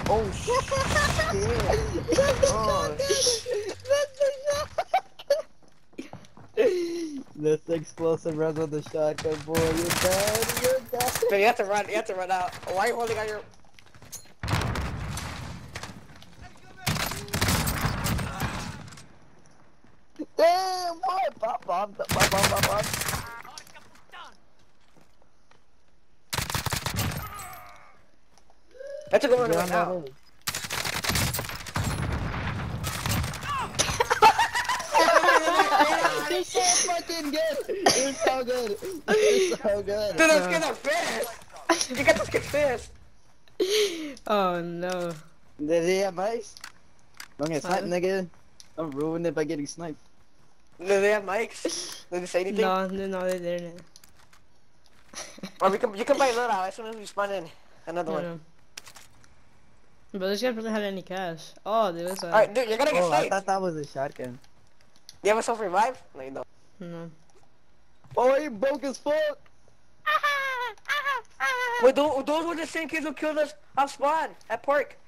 Oh shit! Oh This explosive runs with the shotgun, boy. You're dead. You're dead. man, you have to run. You have to run out. Why are you holding on your? Damn, boy. Pop, pop, pop, pop, pop, pop. You have to go run Get right on now. already. You're so fucking good. You're so good. You're so good. Dude, those kids are fast. You got those kids fast. Oh no. Did he have mice? Don't get sniped, Huh? nigga. I'm ruining it by getting sniped. Do they have mics? Did they say anything? No, they didn't. Or you can buy a little as soon as we spawn in. Another one. No. But this guy doesn't have any cash. Oh, there was a. Alright, dude, you're gonna get Oh, I sniped. thought that was a shotgun. Do you have a self revive? No, you don't. No. Oh, he broke as fuck. Wait, those were the same kids who killed us off spawn at park.